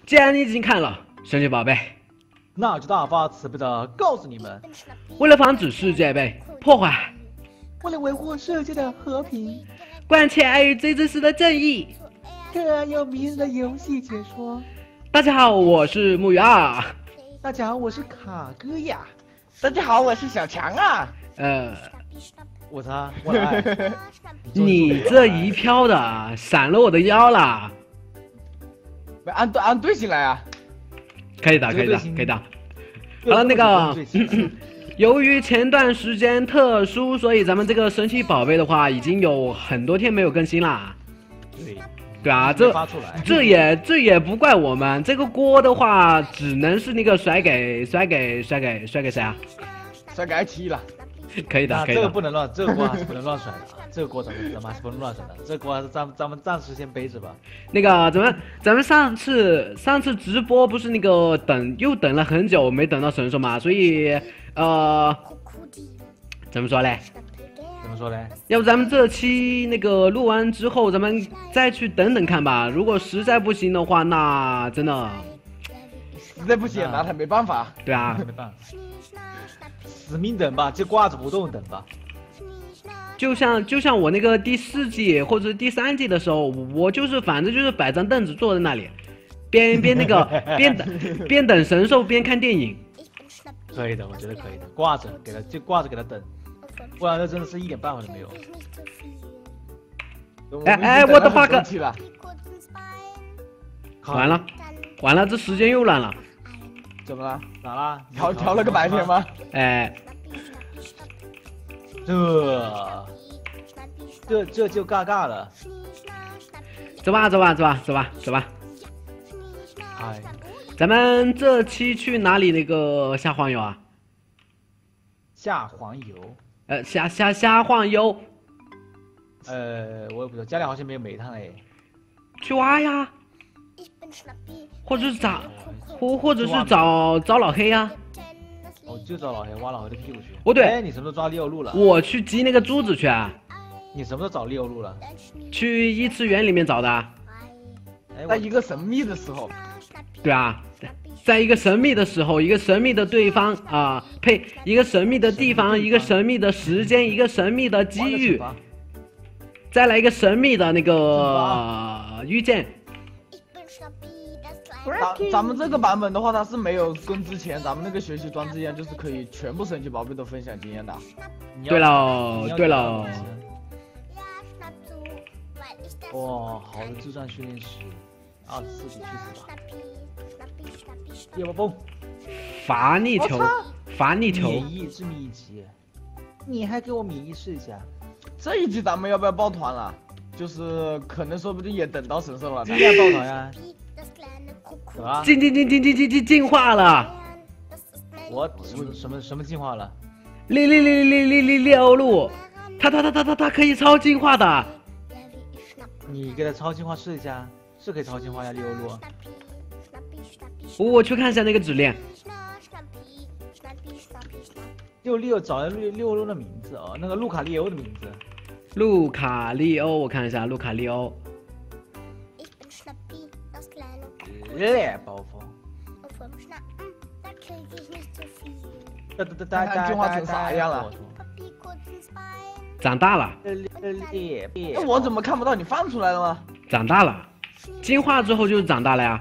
既然你已经看了，神奇宝贝， 那就大发慈悲的告诉你们， 为了防止世界被破坏， 为了维护世界的和平， 贯彻爱与最真实的正义， 这有迷人的游戏解说。 大家好，我是木鱼二。 大家好，我是卡哥呀。 大家好，我是小强啊。 我操，我的爱。 你这一飘的闪了我的腰了。 按队形来啊！ 可以的，可以的，可以的。好了，那个，由于前段时间特殊，所以咱们这个神奇宝贝的话，已经有很多天没有更新啦。对啊，这也不怪我们，这个锅的话，只能是那个甩给谁啊？ 甩给IT了。 可以的，可以的。 这个不能乱，这个锅还是不能乱甩的。这个锅咱们还是不能乱甩的。这个锅还是咱们暂时先背着吧。 那个咱们上次直播不是那个等了很久没等到神兽嘛，所以怎么说嘞？要不咱们这期那个录完之后，咱们再去等等看吧。如果实在不行的话，那真的实在不行，那他没办法。 对啊， 没办法，死命等吧，就挂着不动等吧。 就像我那个第4季或者第3季的时候，我反正就是摆张凳子坐在那里，边等神兽边看电影。 可以的，我觉得可以的，挂着给他等，不然这真的是一点办法都没有。 哎，我的 bug！ 完了，这时间又乱了。 怎么了？ 咋啦？ 调了个白天吗？ 哎， 这就尬了。 走吧。 哎， 咱们这期去哪里那个下黄油啊？ 下黄油。 下黄油。 我也不知道，家里好像没有煤炭哎。 去挖呀，或者是找老黑呀。 哦，就找老黑，挖老黑的屁股去。 哦对， 哎，你什么时候抓利欧路了？ 我去集那个珠子去啊。 你什么时候找利欧路了？ 去异次元里面找的。 哎， 在一个神秘的时候。 对啊，在一个神秘的时候，一个神秘的对方一个神秘的地方，一个神秘的时间，一个神秘的机遇，再来一个神秘的那个遇见。 咱们这个版本的话，它是没有跟之前咱们那个学习装置一样，就是可以全部神奇宝贝都分享经验的。 对喽。 哇，好的智障训练师，24级去死吧！第2蹦， 罚逆球。 免疫致命1级，你还给我免疫试一下。 这一集咱们要不要抱团了？就是可能说不定也等到神兽了。 尽量抱团呀。怎么了？ 进化了。 我什么进化了 ？6路，它可以超进化的。 你给它超进化试一下，是可以超进化呀，利欧路。 我去看一下那个指令。 6找利欧路的名字哦，那个路卡利欧的名字。 路卡利欧，我看一下路卡利欧。 暴风。 进化成啥样了？ 长大了。 那我怎么看不到你放出来了吗？ 长大了，进化之后就是长大了呀。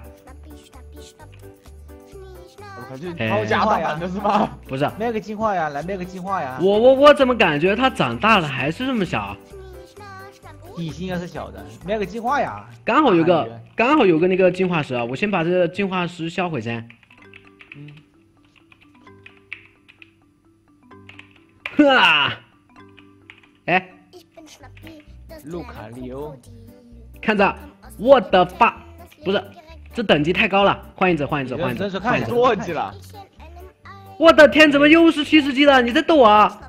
好加大版的是吧？ 不是， 卖个进化呀，来卖个进化呀。 我怎么感觉它长大了还是这么小？ 体型应该是小的，卖个进化呀。 刚好有个那个进化石啊，我先把这个进化石销毁先。哎， 路卡利欧， 看着我的发，不是，这等级太高了，换一只。 多级了。 我的天，怎么又是70级的？你在逗我啊？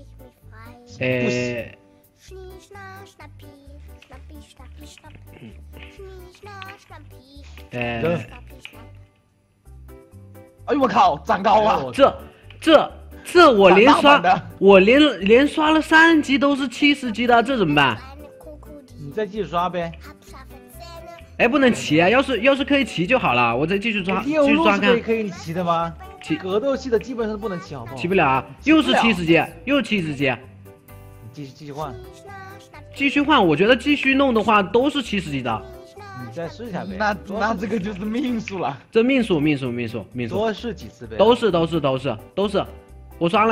哎呦我靠，长高了！ 这我连刷了3级都是70级的，这怎么办？ 你再继续刷呗。 哎，不能骑啊！要是可以骑就好了，我再继续抓，继猎物续抓看。 可以你骑的吗？ 骑格斗系的基本上不能骑，好不好？ 骑不了啊！又是70级，又70级。 你继续换。 继续换，我觉得继续弄的话都是70级的。 你再试一下呗。 那这个就是命数了。 这命数。 多试几次呗。 都是。我刷了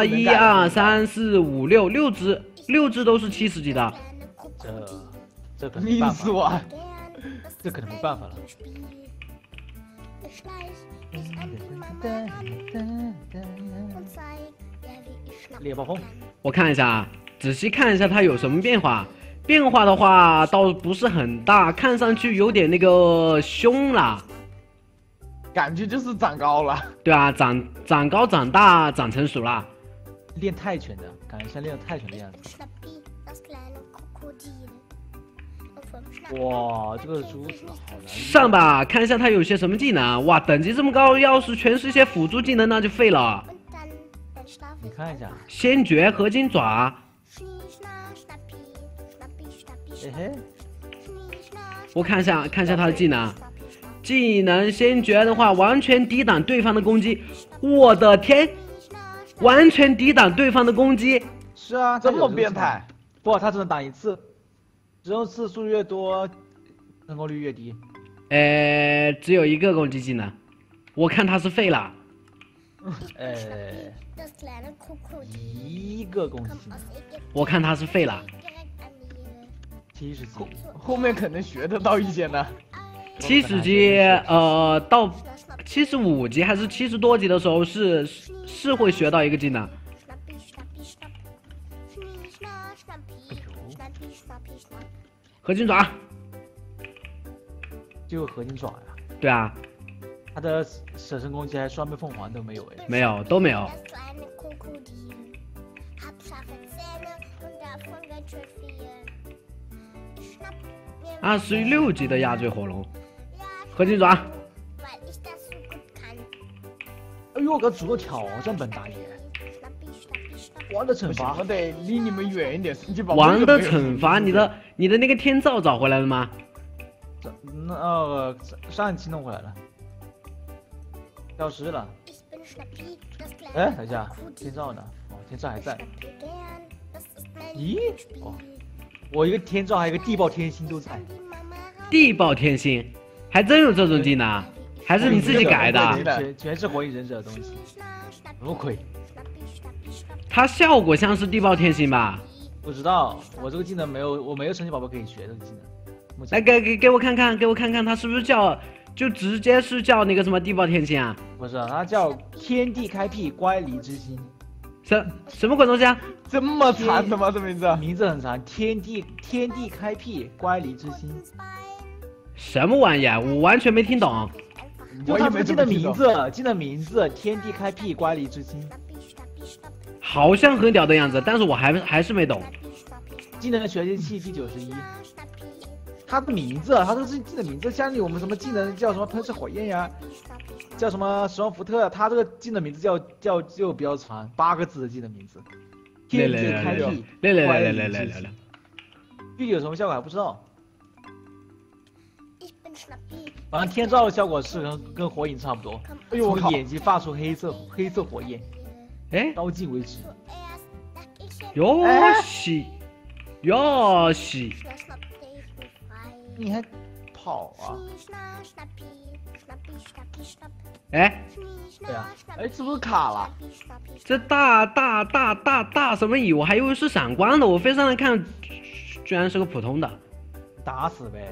1、2、3、4、5、6只都是70级的。 这可能没办法。 命数啊！ 这可能没办法了。猎暴风， 我看一下啊，仔细看一下它有什么变化。变化的话倒不是很大，看上去有点那个凶了。 感觉就是长高了。 对啊，长高、长大、长成熟了。 练泰拳的感觉像练泰拳的样子。哇，这个珠子好难。 上吧，看一下它有些什么技能。哇，等级这么高，要是全是一些辅助技能，那就废了。 你看一下， 先决合金爪。 嘿嘿， 我看一下它的技能。技能先决的话，完全抵挡对方的攻击。我的天，完全抵挡对方的攻击。 是啊， 这么变态。 不，他只能打一次，使用次数越多，成功率越低。 只有一个攻击技能，我看他是废了。 一个攻击技能， 我看他是废了。 70级， 后面可能学得到一些呢。 70级，到75级还是70多级的时候是会学到一个技能。合金爪， 就合金爪呀。 对啊， 他的舍身攻击还双倍凤凰都没有哎。 没有，都没有。26级的压坠火龙，合金爪。 哎呦，我个主挑战本打野。王的惩罚， 我得离你们远一点。 王的惩罚，你的那个天照找回来了吗？ 上一期弄回来了，消失了。哎，等一下，天照呢？哦，天照还在。咦？哦，我一个天照，还有一个地爆天星都在。 地爆天星，还真有这种技能？还是你自己改的？ 全是火影忍者的东西，什么鬼？ 它效果像是地爆天星吧？ 不知道，我这个技能没有，我没有神奇宝贝可以学这个技能。 来，给我看看，它是不是叫就直接是叫那个什么地爆天星啊？ 不是，它叫天地开辟乖离之心。 什么鬼东西啊？ 这么长的吗？这名字？ 名字很长，天地开辟乖离之心。 什么玩意儿？我完全没听懂。 就他们记得名字，天地开辟乖离之心。 好像很屌的样子，但是我还是没懂。 技能学习器第91，它的名字，它这是技能名字，像我们什么技能叫什么喷射火焰呀，叫什么十万伏特呀，它这个技能名字就比较长，8个字的技能名字。天地开辟， 来， 具体有什么效果还不知道。反正天照的效果是跟火影差不多， 哎呦我靠， 眼睛发出黑色火焰。 哎， 到尽为止。 哟西， 你还跑啊？ 哎， 对啊， 哎，是不是卡了？ 这大什么蚁？我还以为是闪光的，我飞上来看，居然是个普通的。 打死呗。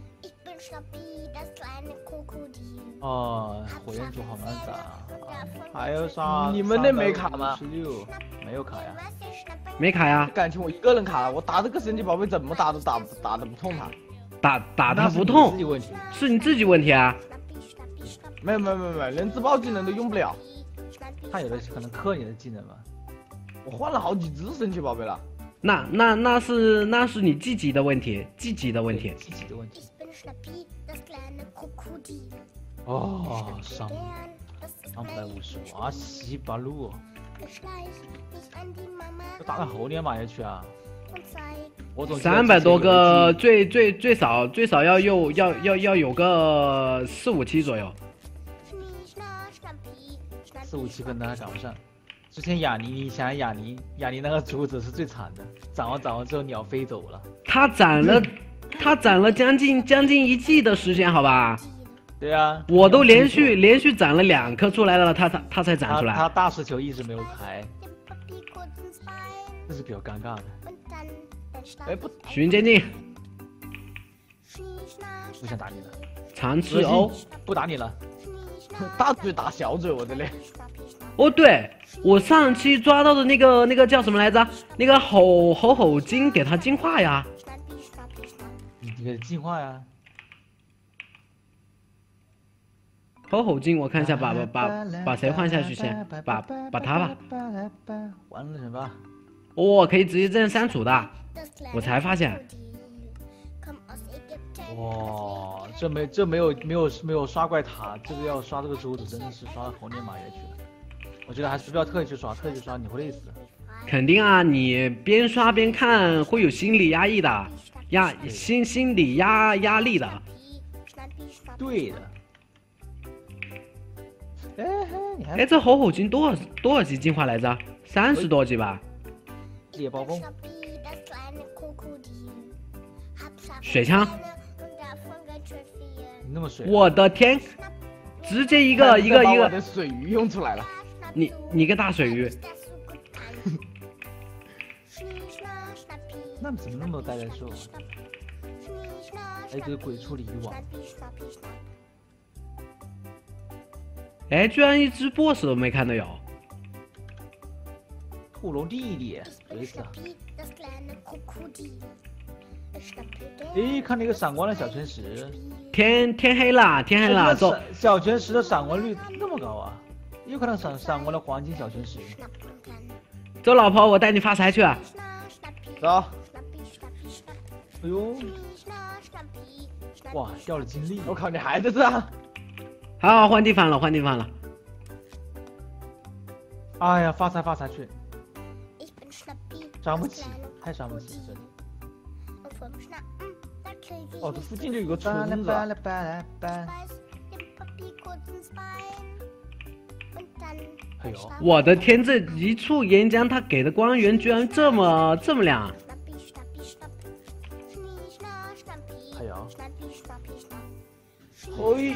哦，火焰族好难打，还有啥？ 你们那没卡吗 ？16没有卡呀？ 没卡呀？ 感情我一个人卡了，我打这个神奇宝贝怎么打都打得不痛他。 打他不痛，是你自己问题啊。 没有，连自爆技能都用不了。 他有的可能克你的技能吧。 我换了好几只神奇宝贝了。 那是你自己的问题，自己的问题。 哦，上350，哇，西巴路，这打到后年嘛也去啊？ 我总记得 300多个， 之前最少要有个4、5期左右。 有4、5期可能还赶不上。之前雅尼，你想雅尼那个竹子是最惨的，长完之后鸟飞走了。 他攒了将近1季的时间，好吧？ 对啊， 我都连续攒了2颗出来了，他才攒出来。 他大石球一直没有开，这是比较尴尬的。哎不， 寻仙境， 不想打你了， 长翅鸥。 不打你了。 大嘴打小嘴，我的嘞。 哦，对，我上期抓到的那个叫什么来着？那个吼精，给它进化呀。 你给它进化呀。 吼精，我看一下，把谁换下去先？把他吧。 完了什么？ 哦，可以直接这样删除的，我才发现。 哇，这没有刷怪塔，这个要刷这个珠子，真的是刷到猴年马月去了。我觉得还是不要特意去刷，你会累死。 肯定啊，你边刷边看会有心理压抑的，心理压力的。 对的。 哎，这吼精多少级进化来着？30多级吧。 猎暴风。 水枪。 你那么水？ 我的天！直接一个把我的水鱼用出来了。 你个大水鱼。 那怎么那么多呆呆兽啊？还有一个鬼畜鲤鱼网。 哎，居然一只 BOSS 都没看到有。 兔龙弟弟，谁死啊？诶，看那个闪光的小圈石。天黑了，走。小圈石的闪光率那么高啊？又看到闪光的黄金小圈石。 走，老婆，我带你发财去啊！ 走。 哎呦，哇，掉了精力！ 我靠，你还在这啊？ 好，换地方了。 哎呀，发财去！伤不起，太伤不起，真的。 哦，这附近就有个村子。 哎呦， 我的天，这一处岩浆它给的光源居然这么亮。 哎呦， 嘿。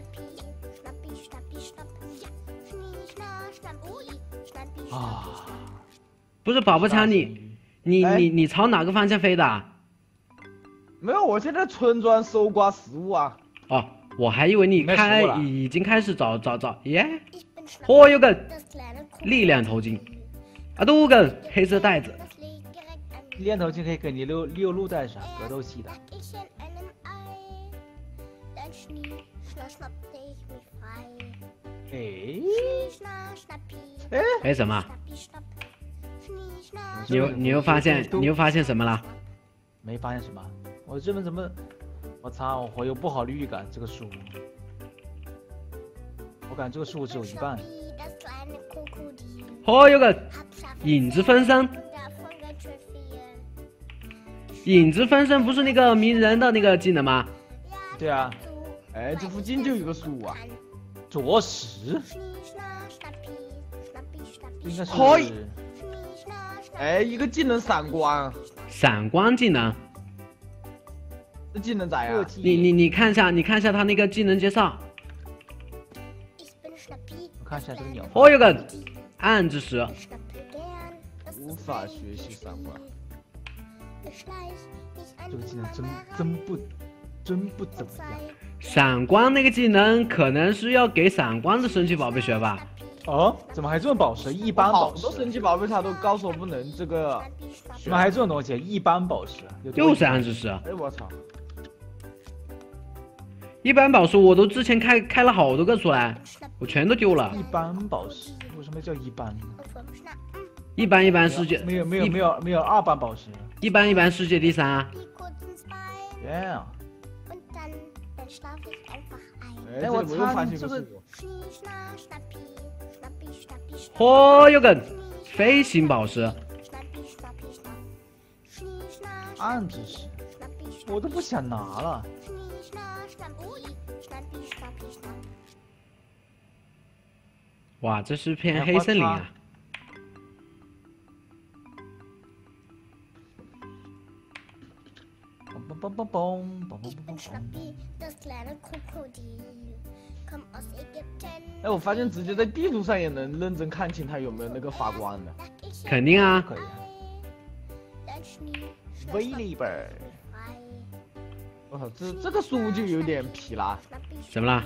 啊！ 不是宝宝强，你朝哪个方向飞的？ 没有，我现在村庄搜刮食物啊。 哦，我还以为你已经开始找耶。有个力量头巾，多个黑色袋子。 力量头巾可以给你溜路带上，格斗系的。 哎什么？你又发现什么了？ 没发现什么。我这边怎么？我操！我有不好的预感，这个树。我感觉这个树只有一半。 有个影子分身。影子分身不是那个鸣人的那个技能吗？ 对啊。 哎，这附近就有个树啊。 啄食。应该是。 哎，一个技能闪光。 闪光技能。 这技能咋样？ 你看一下他那个技能介绍。 我看一下这个鸟。 有个暗之石。 无法学习闪光。 这个技能真不怎么样。 闪光那个技能可能是要给闪光的神奇宝贝学吧？ 哦，怎么还这种宝石？一般宝石。 好多神奇宝贝它都告诉我不能这个。 怎么还这种东西？一般宝石。 就是暗之石。 哎我操！ 一般宝石我都之前开了好多个出来，我全都丢了。 一般宝石为什么叫一般呢？ 一般世界没有二般宝石。 一般世界第3啊。 Yeah。 哎，我操！这个。 有个飞行宝石。 暗之石，我都不想拿了。 哇，这是片黑森林啊！ 哎，我发现直接在地图上也能认真看清它有没有那个发光的。 肯定啊， 可以啊。威利本， 我操，这个树就有点皮啦。 怎么了？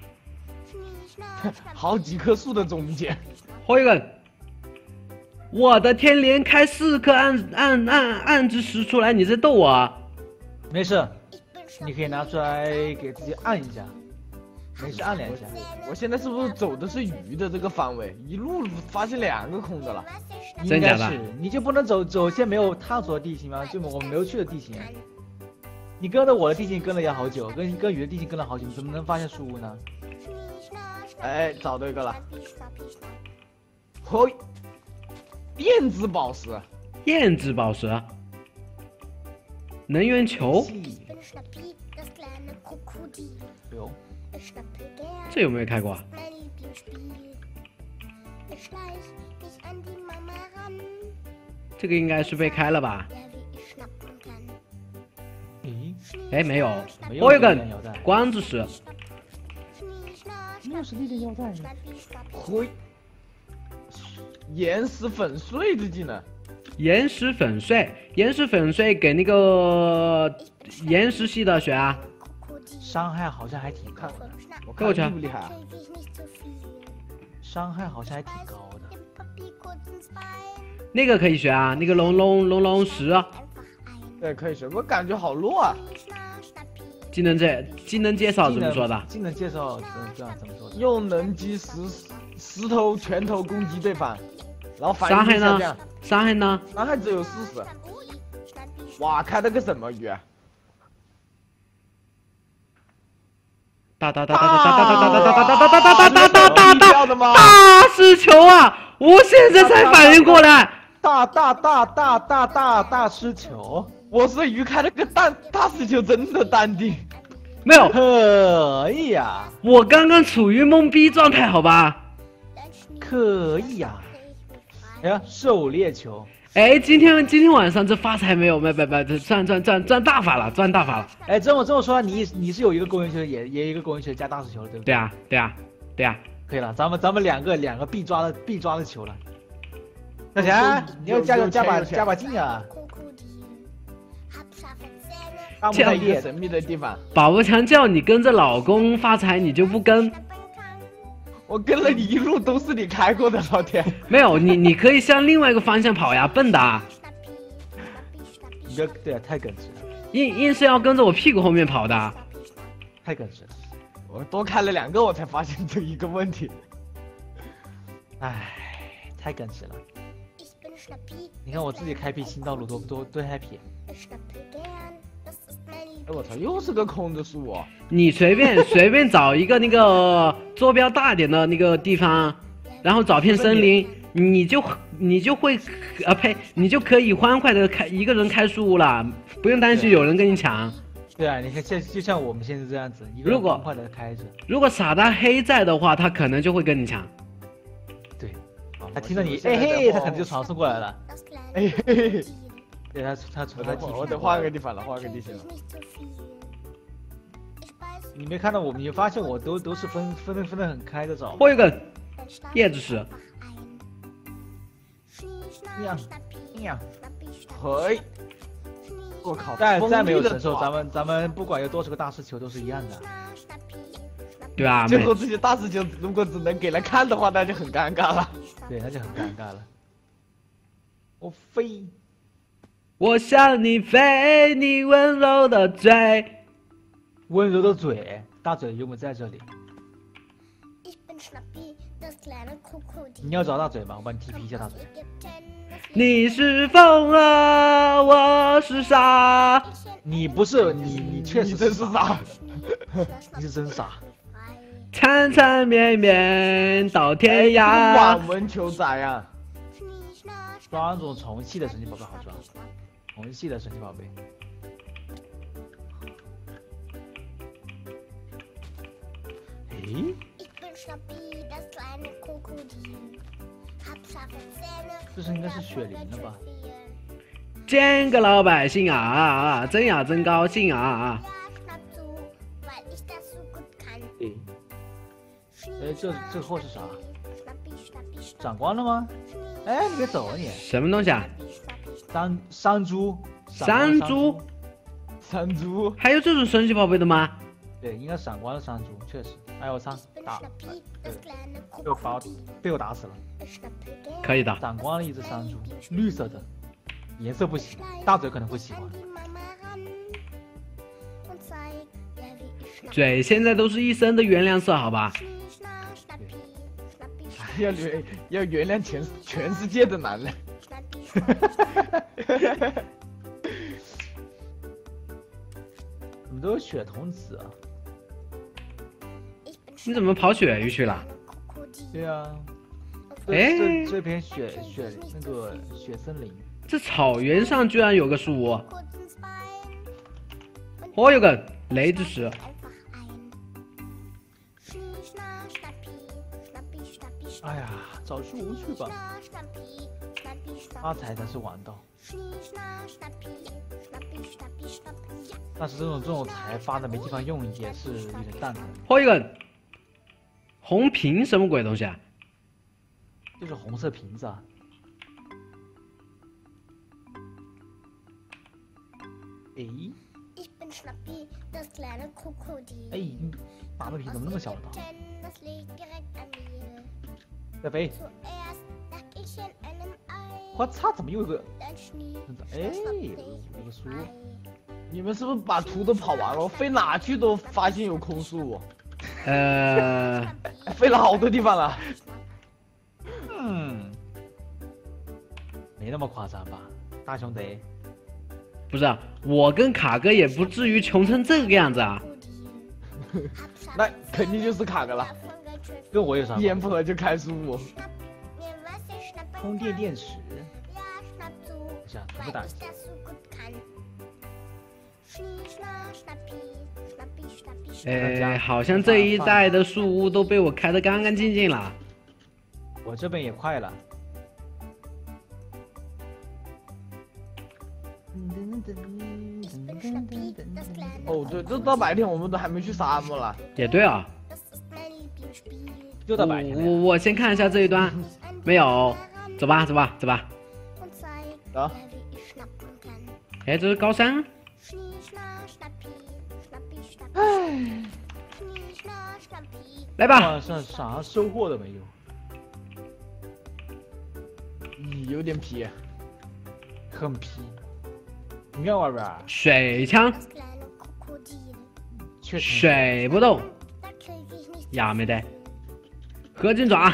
好几棵树的中间。 霍一个，我的天，连开4颗暗之石出来，你在逗我啊？ 没事，你可以拿出来给自己按一下。没事，按2下。 我现在是不是走的是鱼的这个方位？一路发现2个空的了。 真假的？ 你就不能走一些没有探索的地形吗？就我们没有去的地形。你跟着我的地形跟了也好久，跟鱼的地形跟了好久，你怎么能发现树屋呢？ 哎，找到一个了。嘿，电子宝石。 电子宝石。能源球。 有。 这有没有开过啊？这个应该是被开了吧？哎，没有。我有个光之石。 没有实力的腰带。 嘿，岩石粉碎的技能。 岩石粉碎，岩石粉碎给那个岩石系的学啊。 伤害好像还挺高的， 我看厉不厉害啊？ 伤害好像还挺高的。 那个可以学啊，那个龙石啊。 对，可以学，我感觉好弱啊。 技能介绍怎么说的？ 技能介绍这样怎么说的？ 用能击石头拳头攻击对方，然后反应伤害呢？ 伤害呢？ 伤害只有40。哇，开了个什么鱼啊？ 大石球啊！我现在才反应过来， 大石球。 我是鱼开了个大石球，真的淡定。 没有， 可以呀。 我刚刚处于懵逼状态，好吧？ 可以呀。哎呀，狩猎球。 哎，今天晚上这发财没有？没，赚大发了，赚大发了。 哎，这么说，你是有一个公园球，也一个公园球加大石球，对不对？ 对啊。 可以了，咱们两个必抓的球了。小强，你要加把劲啊！ 这样一个神秘的地方。 宝宝强叫你跟着老公发财，你就不跟。 我跟了你一路都是你开过的，老铁。 没有你可以向另外一个方向跑呀，笨的。 对啊，太耿直了。 硬是要跟着我屁股后面跑的。 太耿直了。 我多开了2个，我才发现这一个问题。 唉，太耿直了。你看我自己开辟新道路多 happy。 哎，我操，又是个空的树哦。 你随便找一个那个坐标大点的那个地方，然后找片森林，你就会你就可以欢快的一个人开树屋了，不用担心有人跟你抢。 对啊，你看就像我们现在这样子，一个人欢快的开着。 如果傻大黑在的话，他可能就会跟你抢。 对，他听到你哎嘿，他可能就传送过来了。 哎嘿嘿。 对他从他我得换个地方了，换个地形了。 你没看到我，你发现我都是分得很开的找。 我有个叶子石。 呀， 嘿，我靠！ 再没有神兽，咱们不管有多少个大石球都是一样的。 对啊， 最后这些大石球如果只能给人看的话，那就很尴尬了。 对，那就很尴尬了。我飞。 我向你飞，你温柔的嘴， 温柔的嘴，大嘴有没有在这里？你要找大嘴吗？我帮你 TP 一下大嘴。 你是疯了，我是傻。 你不是你确实真是傻， 你是真傻。 缠缠绵绵到天涯。 网文球仔啊！ 抓那种虫系的神奇宝贝好抓，虫系的神奇宝贝。 这是应该是雪灵了吧？ 见个老百姓啊，真呀真高兴啊！ 这货是啥？长官了吗？哎，你别走啊你！ 什么东西啊？ 山猪。 山猪？ 山猪？ 还有这种神奇宝贝的吗？ 对，应该闪光的山猪，确实。哎，我操，被我打死了。 可以的。 闪光的一只山猪，绿色的，颜色不行，大嘴可能会喜欢。 嘴现在都是一身的原谅色，好吧？ 要原谅全世界的男人。 怎么都有血童子啊？ 你怎么跑雪域去了？ 对啊。 哎， 这片那个雪森林， 这草原上居然有个树窝。哦，有个雷之石。 哎呀，找树屋去吧，发财才是王道。但是这种财发的没地方用，也是有点蛋疼。 哦，一个红瓶什么鬼东西啊？ 就是红色瓶子啊。哎，大的瓶怎么那么小的？在飞！我操，怎么又有个？哎，有个树。 你们是不是把图都跑完了？飞哪去都发现有空树。飞了好多地方了。 没那么夸张吧，大兄弟？ 不是，我跟卡哥也不至于穷成这个样子啊。 那肯定就是卡哥了。 跟我有啥？ 一言不合就开树。 充电电池。等下，全部打。 好像这一带的树屋都被我开得干干净净了。 我这边也快了。 哦，对，这到白天我们都还没去沙漠了。 也对啊。 就到白天了。 我先看一下这一端，没有。走吧，走吧，走吧。 啊。 哎，这是高山。 唉。 来吧。 啥收获都没有。 有点皮。 很皮。你看玩不玩？ 水枪。水不动。呀，没得。合金爪。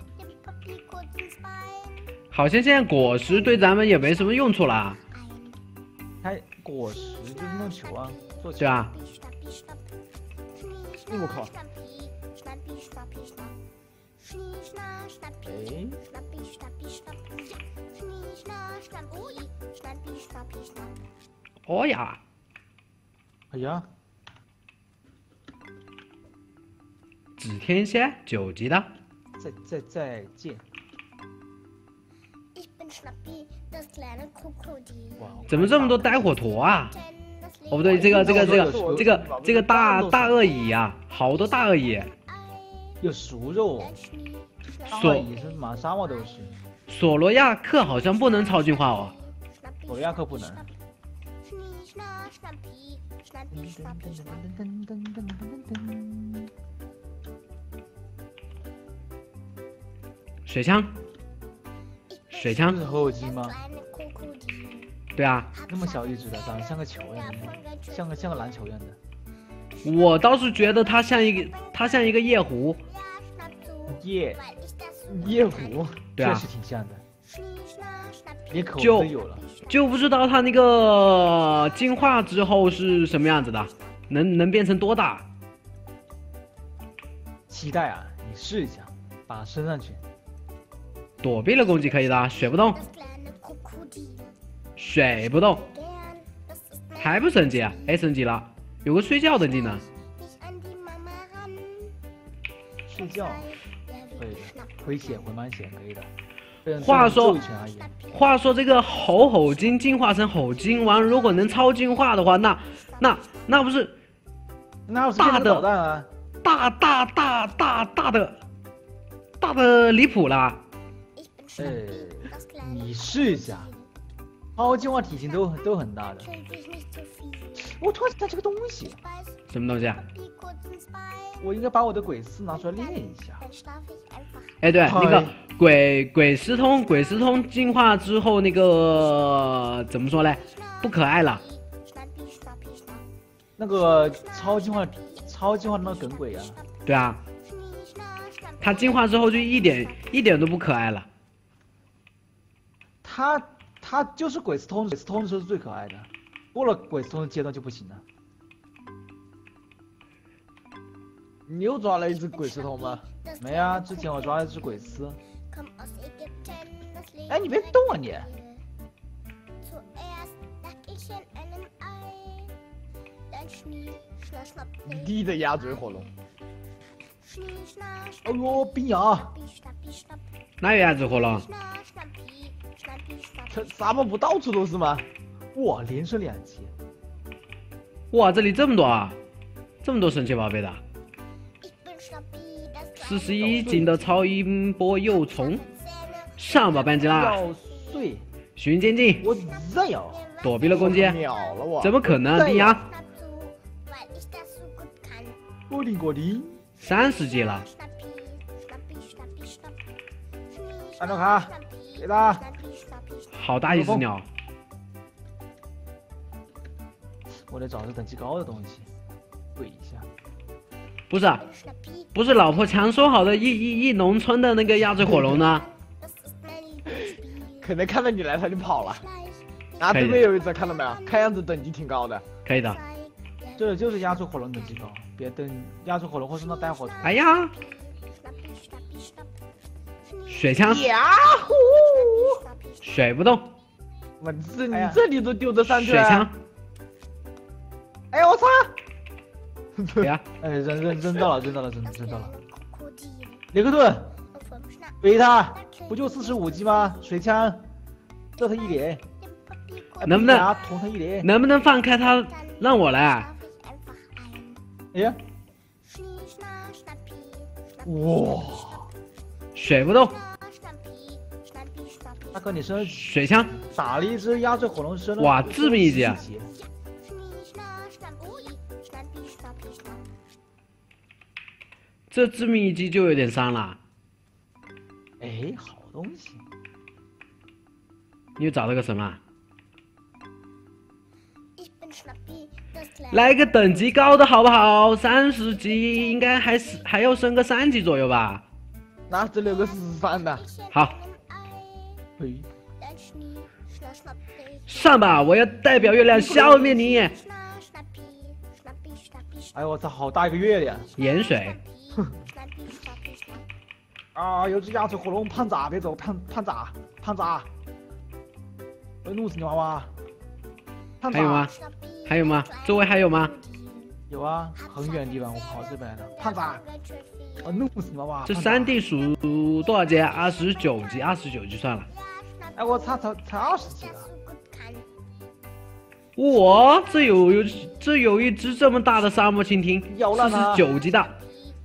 好像现在果实对咱们也没什么用处了。 它果实就是弄球啊，做球。 对啊。 我靠！ 哎。 哦呀！ 哎呀！ 指天蝎9级的。 再见。 怎么这么多呆火驼啊？哦不对，这个大鳄蚁啊，好多大鳄蚁。 有熟肉。大蚁是满沙漠都是。 索罗亚克好像不能超进化哦。 索罗亚克不能。 水枪。水枪是合金吗？ 对啊。 那么小一只的，长得像个球一样的，像个篮球一样的。 我倒是觉得它像一个夜壶。 夜壶。 对啊。 确实挺像的。连口都有了。 就不知道它那个进化之后是什么样子的，能变成多大？ 期待啊！你试一下，把它升上去。 躲避了攻击可以的，水不动。水不动。还不升级啊？哎，升级了，有个睡觉的技能。 睡觉，可以的，回血回满血可以的。 话说一拳而已。 话说这个吼吼金进化成吼金王，如果能超进化的话，那不是那是变成导弹啊！ 大的离谱了。 你试一下，超进化体型都很大的。我突然想到这个东西， 什么东西啊？ 我应该把我的鬼丝拿出来练一下。 哎，对，那个鬼丝通进化之后，那个怎么说嘞？不可爱了。 那个超进化的那个梗鬼啊。 对啊，它进化之后就一点都不可爱了。 他就是鬼丝通的时候是最可爱的，过了鬼丝通的阶段就不行了。 你又抓了一只鬼丝通吗？ 没啊，之前我抓了一只鬼丝。哎，你别动啊你！ 低的鸭嘴火龙。 哎呦，冰牙！ 哪有鸭子火龙？ 这沙漠不到处都是吗？ 哇，连升2级！ 哇，这里这么多啊，这么多神奇宝贝的。41级的超音波幼虫，上把扳机啦！ 要碎！ 寻仙境， 我再有躲避了攻击， 秒了我！ 怎么可能？冰牙， 果林 30级了。 安卓卡，给他！ 好大一只鸟！ 我得找个等级高的东西，跪一下。 不是，老婆强说好的一农村的那个鸭嘴火龙呢？ 可能看到你来他就跑了。啊，对面有一只，看到没有？看样子等级挺高的。 可以的。 这就是鸭嘴火龙等级高，别等鸭嘴火龙或是那带火图。 哎呀！水枪！ 呀呼！ 水不动。 你这里都丢得上去水枪！ 哎呀我操！ 对呀， 哎，扔到了。雷克顿，贝塔，不就45级吗？水枪，这他一连， 能不能捅他一连？ 能不能放开他，让我来？ 哎呀，哇， 水不动。 大哥，你升水枪， 打了一只鸭嘴火龙升了， 哇，致命一击啊！这致命一击就有点伤了。 哎，好东西！ 你又找到个什么？来个等级高的好不好？30级应该还要升个3级左右吧？ 那这里有个43的。 好。 嘿， 上吧！我要代表月亮消灭你！ 哎我操，好大一个月亮！ 盐水。 啊，有只鸭嘴火龙，胖仔别走，胖仔，我要弄死你娃娃！ 还有吗？周围还有吗？ 有啊，很远的地方，我跑这边来的。胖仔，我弄死你娃娃！ 这3D 属多少级？29级，29级算了。 哎，我操，才20级了！ 哇，这有一只这么大的沙漠蜻蜓，49级的。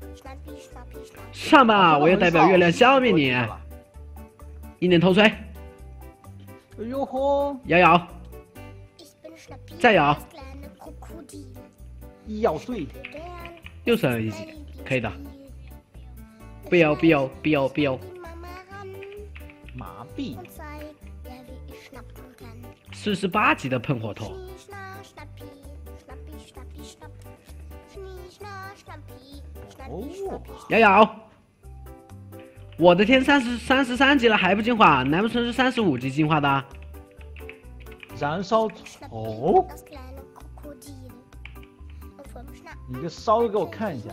上吧，我要代表月亮消灭你！一念头锤！ 哎呦吼！ 咬，再咬！ 一咬碎！ 又升了1级，可以的。不要！ 麻痹 ！48级的喷火头。 哦， 咬！我的天，33级了还不进化？难不成是35级进化的？ 燃烧头，你就稍微给我看一下。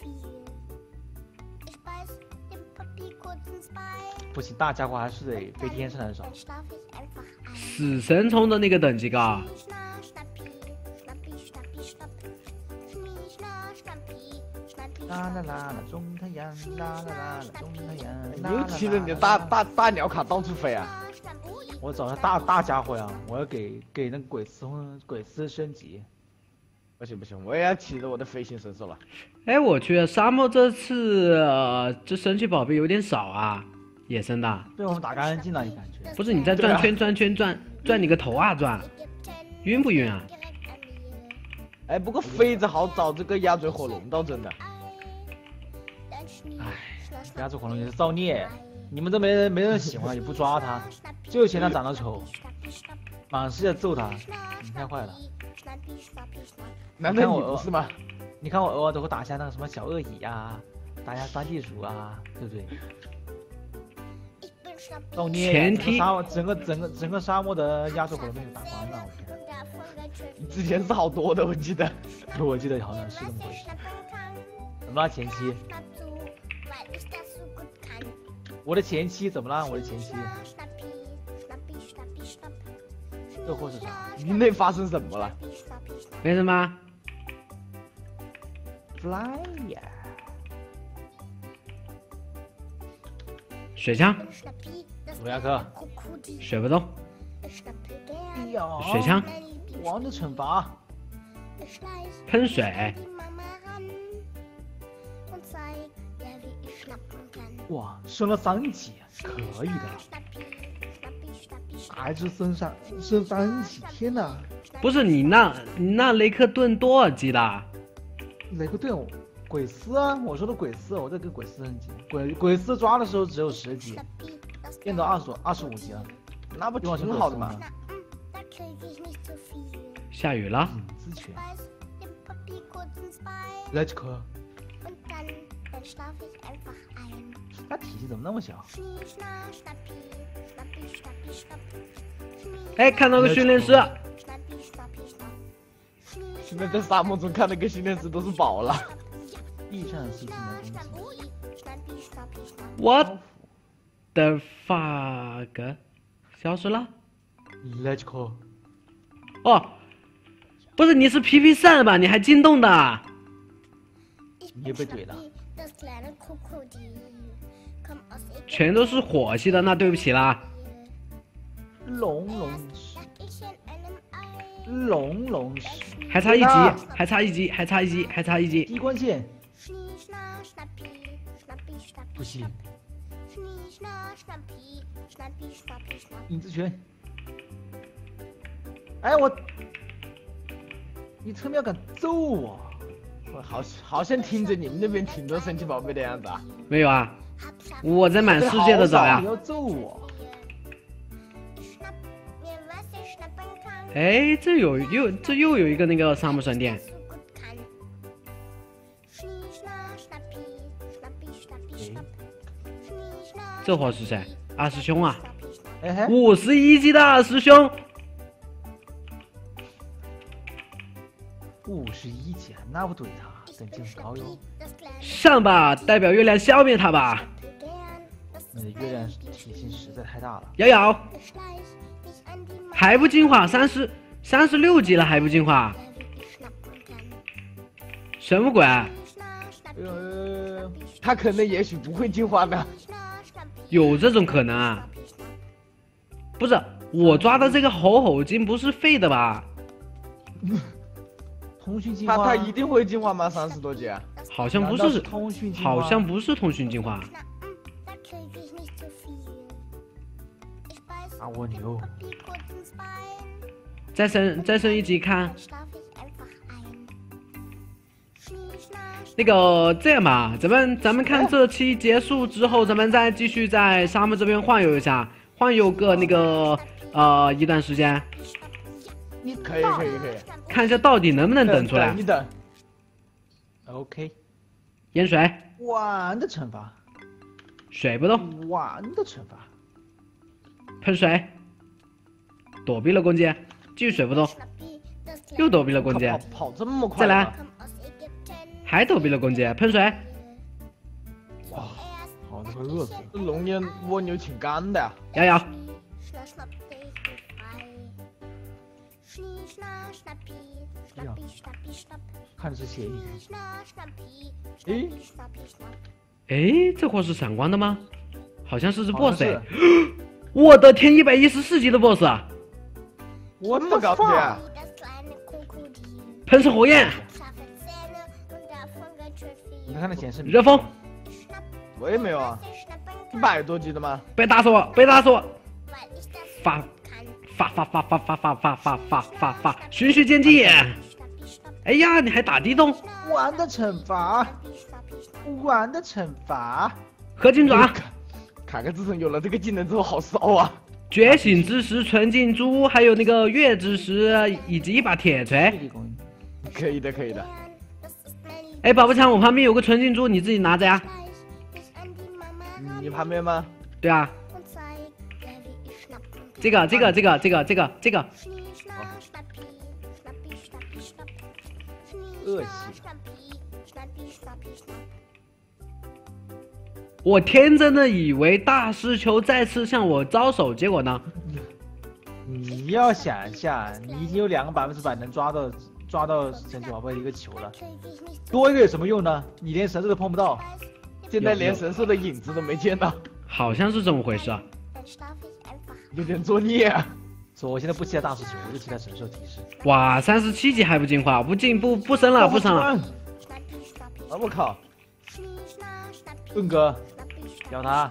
不行，大家伙还是得飞天才能烧。 死神虫的那个等级高。 啦啦啦啦，中太阳，啦啦啦啦，中太阳。 你又骑着你的大鸟卡到处飞啊！ 我找个大家伙呀，我要给那个鬼斯升级。 不行，我也要骑着我的飞行神兽了。 哎，我去，沙漠这次这神奇宝贝有点少啊，野生的。 被我们打干净了，你感觉？ 不是你在转圈转你个头啊转，晕不晕啊？ 哎，不过飞着好找这个鸭嘴火龙倒真的。 哎，鸭嘴火龙也是造孽，你们这没人喜欢，也不抓它，就嫌它长得丑，满世界揍它，你太坏了。 难道你不是吗？ 你看我偶尔都会打下那个什么小鳄蚁啊，打下三地鼠啊，对不对？造孽！ 前提整个沙漠的鸭嘴火龙被你打光了，我天！ 你之前是好多的，我记得。 我记得好像是这么回事。怎么了前妻？我的前妻怎么了？我的前妻？这货是啥？ 你那发生什么了？ 没什么。 Fly 呀！ 水枪。 乌鸦哥。 水不动。 哎呀！ 水枪。 王的惩罚。 喷水。 哇，升了3级，可以的。还是升3级，天哪！ 不是你那雷克顿多少级的？ 雷克顿，鬼斯啊！我说的鬼斯，我在跟鬼斯升级。鬼斯抓的时候只有10级，变到25级了， 那不挺好的吗？ 下雨了。 影子拳。Let's go。他体积怎么那么小？ 哎，看到个训练师。 现在在沙漠中看那个训练师都是宝了。 地上细心的东西。 What the fuck？ 消失了。 Let's go。 哦，不是，你是皮皮扇吧？你还惊动的？ 你也被怼了。 全都是火系的，那对不起啦。 龙石。 还差一级。 低关线。不行。影子拳。哎你特喵敢揍我！ 我好像听着你们那边挺多神奇宝贝的样子啊。 没有啊，我在满世界的找呀。 你要揍我！ 哎，这又有一个那个沙漠神殿。这货是谁？二师兄啊！51级的二师兄。 51级，那不怼他，等级很高哟。 上吧，代表月亮消灭他吧。 你的月亮体型实在太大了。 瑶，还不进化，36级了还不进化，什么鬼？ 他可能也许不会进化的。 有这种可能啊？不是，我抓的这个吼精不是废的吧？ 通讯进化， 他一定会进化吗？30多级啊？ 好像不是通讯进化， 好像不是通讯进化。 啊，蜗牛！ 再升1级看。那个这样吧，咱们看这期结束之后，咱们再继续在沙漠这边晃悠一下，晃悠个那个一段时间。 你可以， 看一下到底能不能等出来。 你等。 OK。 淹水。 玩的惩罚。 水不动。 玩的惩罚。 喷水。躲避了攻击，继续水不动。又躲避了攻击。 跑这么快。 再来。还躲避了攻击，喷水。 哇，好他妈饿死！ 这龙烟蜗牛挺干的呀。 瑶。 哎呀，看的是协议。 诶， 哎，这货是闪光的吗？好像是只好像 boss 哎是！ 我的天114级的 boss 啊！ 我这么高级啊！ 喷射火焰， 你看那显示热风， 我也没有啊，100多级的吗？ 被打死我，被打死我！发，循序渐进。哎呀，你还打地洞？ 玩的惩罚，玩的惩罚。 合金爪， 卡克自从有了这个技能之后，好骚啊！ 觉醒之石、纯净珠，还有那个月之石，以及一把铁锤。 魅力攻击可以的，可以的。 哎，宝贝强，我旁边有个纯净珠，你自己拿着呀。 你旁边吗？ 对啊，这个。 恶习。 我天真的以为大师球再次向我招手，结果呢？ 你要想一下，你已经有2个100%能抓到神奇宝贝的一个球了，多一个有什么用呢？你连神兽都碰不到。 现在连神兽的影子都没见到， 好像是这么回事啊。 有点作孽啊！ 说我现在不期待大师球，我就期待神兽提示。 哇，37级还不进化，不升了，不升了。 啊！我靠！ 盾哥，咬他！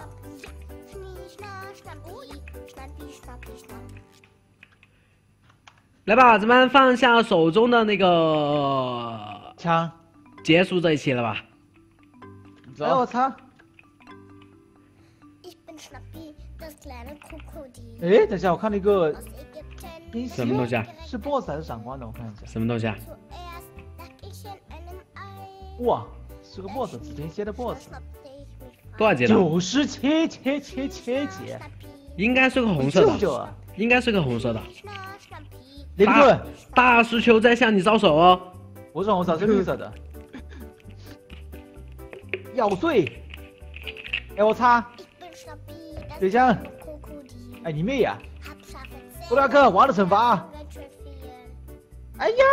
来吧，咱们放下手中的那个枪。 结束这一期了吧？ 走哎我操！哎，等一下，我看了一个什么东西啊？ 是 BOSS 还是闪光的？我看一下。 什么东西啊？ 哇，是个 BOSS，紫天蝎的 BOSS。 多少级的 97级。 应该是个红色的。 舅啊！ 应该是个红色的。 雷顿， 大石球在向你招手哦。 不是红色，是绿色的。咬碎！哎，我擦！水枪！哎，你妹呀！布拉克，王的惩罚！哎呀！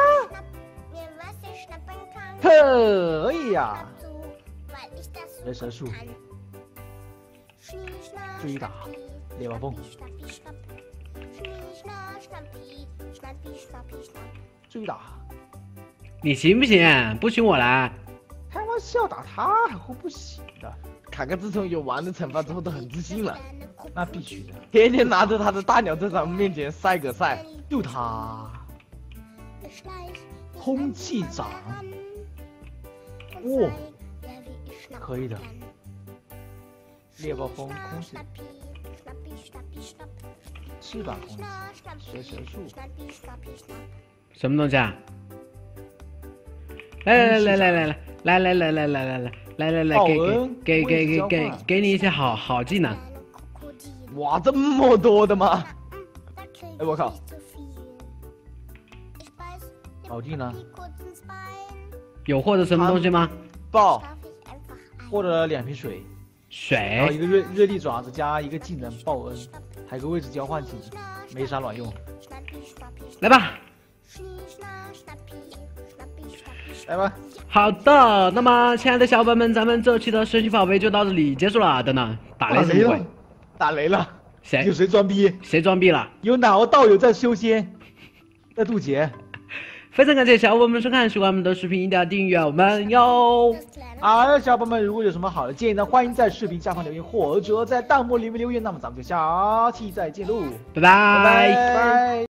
可以呀！人蛇术，追打，猎豹蹦，追打！ 你行不行？不行我来。 开玩笑，打他还会不行的？ 卡克自从有王的惩罚之后，都很自信了， 那必须的。 天天拿着他的大鸟在咱们面前晒个晒。 就他，空气掌，哇，可以的。猎豹风，空气，翅膀攻击，蛇术， 什么东西啊？来，给你一些好技能。 哇，这么多的吗？哎，我靠！ 好技能， 有获得什么东西吗？ 爆！ 获得了2瓶水，然后一水。 个热力爪子加一个技能报恩，还有个位置交换技能，没啥卵用。 来吧。 来吧。 好的，那么亲爱的小伙伴们，咱们这期的神奇宝贝就到这里结束了。等等，打雷什么鬼？ 打雷了！ 有谁装逼？ 谁装逼了？ 有哪个道友在修仙，在渡劫？ 非常感谢小伙伴们收看，喜欢我们的视频一定要订阅我们哟。 小伙伴们，如果有什么好的建议呢，欢迎在视频下方留言，或者在弹幕里面留言。那么咱们就下期再见喽， 拜拜。 拜拜。